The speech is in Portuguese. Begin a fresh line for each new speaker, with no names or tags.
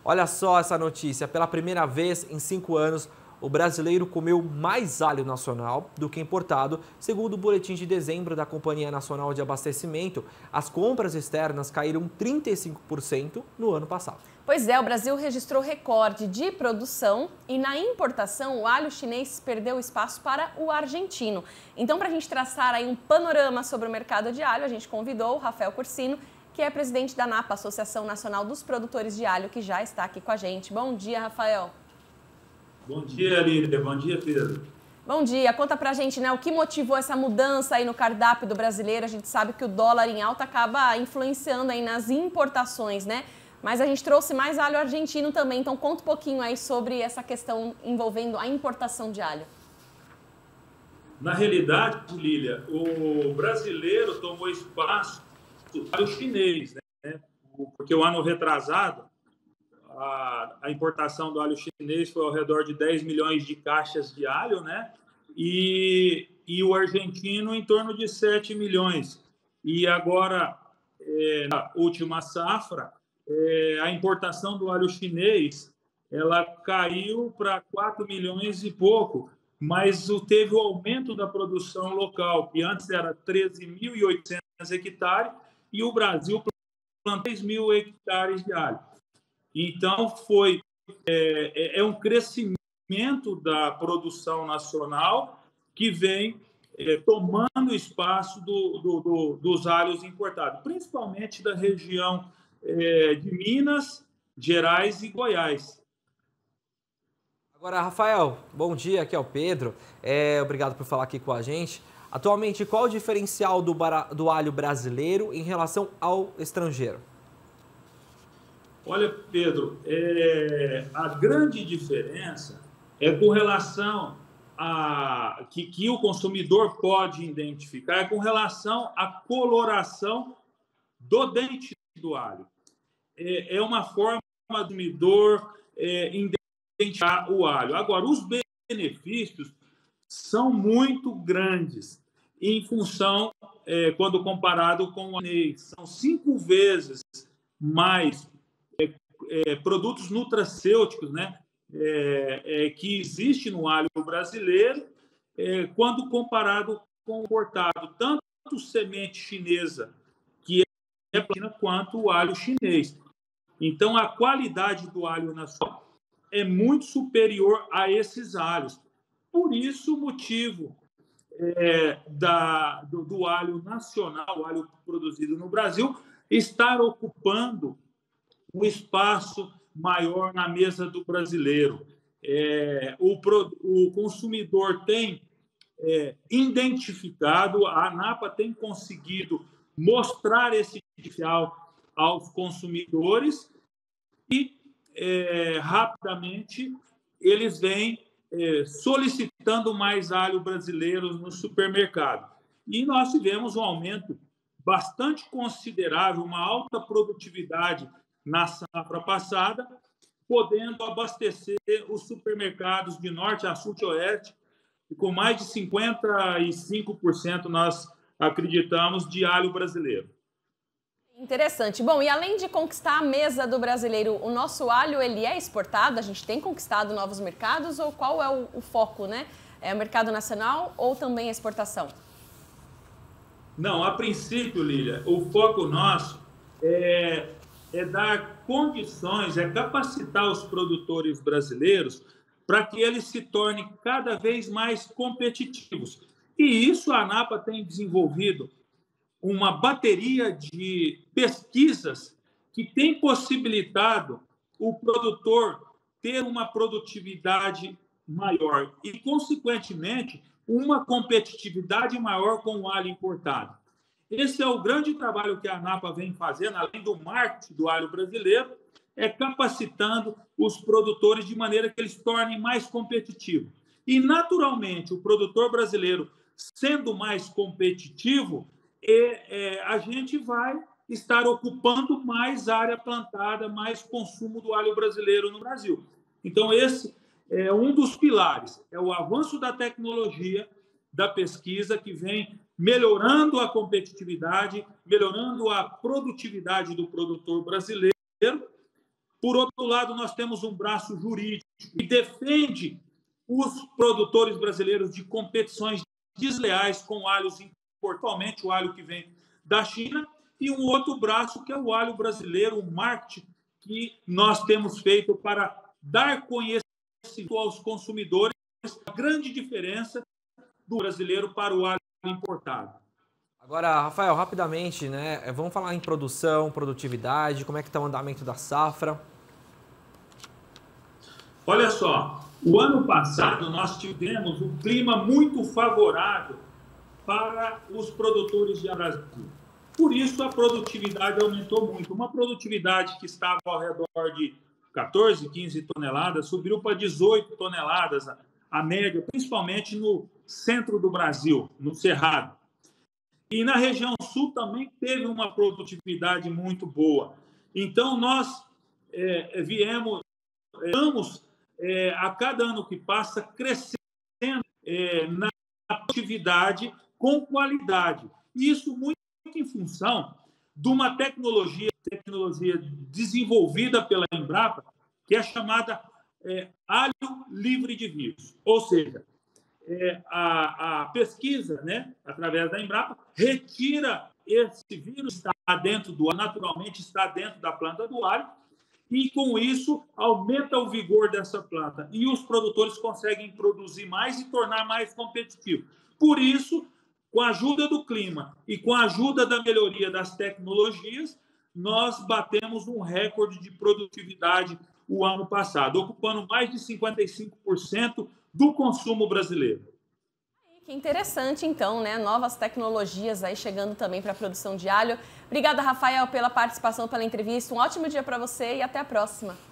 Olha só essa notícia, pela primeira vez em 5 anos, o brasileiro comeu mais alho nacional do que importado. Segundo o boletim de dezembro da Companhia Nacional de Abastecimento, as compras externas caíram 35% no ano passado.
Pois é, o Brasil registrou recorde de produção e na importação o alho chinês perdeu espaço para o argentino. Então, para a gente traçar aí um panorama sobre o mercado de alho, a gente convidou o Rafael Cursino, que é presidente da ANAPA, Associação Nacional dos Produtores de Alho, que já está aqui com a gente. Bom dia, Rafael.
Bom dia, Lília. Bom dia, Pedro.
Bom dia. Conta pra gente, né, o que motivou essa mudança aí no cardápio do brasileiro. A gente sabe que o dólar em alta acaba influenciando aí nas importações, né? Mas a gente trouxe mais alho argentino também. Então conta um pouquinho aí sobre essa questão envolvendo a importação de alho.
Na realidade, Lília, o brasileiro tomou espaço do alho chinês, né? Porque o ano retrasado, a importação do alho chinês foi ao redor de 10 milhões de caixas de alho, né? E o argentino em torno de 7 milhões. E agora, na última safra, a importação do alho chinês ela caiu para 4 milhões e pouco, mas teve o aumento da produção local, que antes era 13.800 hectares, e o Brasil plantou 3 mil hectares de alho. Então, é um crescimento da produção nacional que vem tomando espaço dos alhos importados, principalmente da região de Minas Gerais e Goiás.
Agora, Rafael, bom dia, aqui é o Pedro. Obrigado por falar aqui com a gente. Atualmente, qual o diferencial do alho brasileiro em relação ao estrangeiro?
Olha, Pedro, a grande diferença é com relação a que o consumidor pode identificar, é com relação à coloração do dente do alho. É uma forma do consumidor identificar o alho. Agora, os benefícios são muito grandes em função, quando comparado com o chinês, são 5 vezes mais produtos nutracêuticos, né, que existe no alho brasileiro, quando comparado com o importado, tanto semente chinesa, que é plena, quanto o alho chinês. Então, a qualidade do alho nacional é muito superior a esses alhos. Por isso, o motivo do alho nacional, o alho produzido no Brasil, estar ocupando um espaço maior na mesa do brasileiro. O consumidor tem identificado, a ANAPA tem conseguido mostrar esse diferencial aos consumidores e, rapidamente, eles vêm solicitando mais alho brasileiro no supermercado. E nós tivemos um aumento bastante considerável, uma alta produtividade na safra passada, podendo abastecer os supermercados de norte a sul e oeste, e com mais de 55% nós acreditamos de alho brasileiro.
Interessante. Bom, e além de conquistar a mesa do brasileiro, o nosso alho ele é exportado? A gente tem conquistado novos mercados ou qual é o foco, né? É o mercado nacional ou também a exportação?
Não, a princípio, Lília, o foco nosso é dar condições, é capacitar os produtores brasileiros para que eles se tornem cada vez mais competitivos. E isso a ANAPA tem desenvolvido uma bateria de pesquisas que tem possibilitado o produtor ter uma produtividade maior e, consequentemente, uma competitividade maior com o alho importado. Esse é o grande trabalho que a ANAPA vem fazendo, além do marketing do alho brasileiro, é capacitando os produtores de maneira que eles se tornem mais competitivos. E, naturalmente, o produtor brasileiro sendo mais competitivo, a gente vai estar ocupando mais área plantada, mais consumo do alho brasileiro no Brasil. Então, esse é um dos pilares, é o avanço da tecnologia, da pesquisa, que vem melhorando a competitividade, melhorando a produtividade do produtor brasileiro Por outro lado, nós temos um braço jurídico que defende os produtores brasileiros de competições desleais com alhos importados, principalmente o alho que vem da China, e um outro braço que é o alho brasileiro, o marketing que nós temos feito para dar conhecimento aos consumidores a grande diferença do brasileiro para o alho importado.
Agora, Rafael, rapidamente, né? Vamos falar em produção, produtividade, como é que está o andamento da safra?
Olha só, o ano passado nós tivemos um clima muito favorável para os produtores de Brasil. Por isso a produtividade aumentou muito. Uma produtividade que estava ao redor de 14, 15 toneladas, subiu para 18 toneladas a média, principalmente no centro do Brasil, no Cerrado. E na região sul também teve uma produtividade muito boa. Então, nós vamos a cada ano que passa crescendo na produtividade com qualidade. Isso muito em função de uma tecnologia desenvolvida pela Embrapa, que é chamada alho livre de vírus. Ou seja, a pesquisa, né, através da Embrapa, retira esse vírus que está dentro do alho, naturalmente está dentro da planta do alho, e com isso aumenta o vigor dessa planta. E os produtores conseguem produzir mais e tornar mais competitivo. Por isso, com a ajuda do clima e com a ajuda da melhoria das tecnologias, nós batemos um recorde de produtividade o ano passado, ocupando mais de 55% do consumo brasileiro.
Que interessante, então, né? Novas tecnologias aí chegando também para a produção de alho. Obrigada, Rafael, pela participação, pela entrevista. Um ótimo dia para você e até a próxima.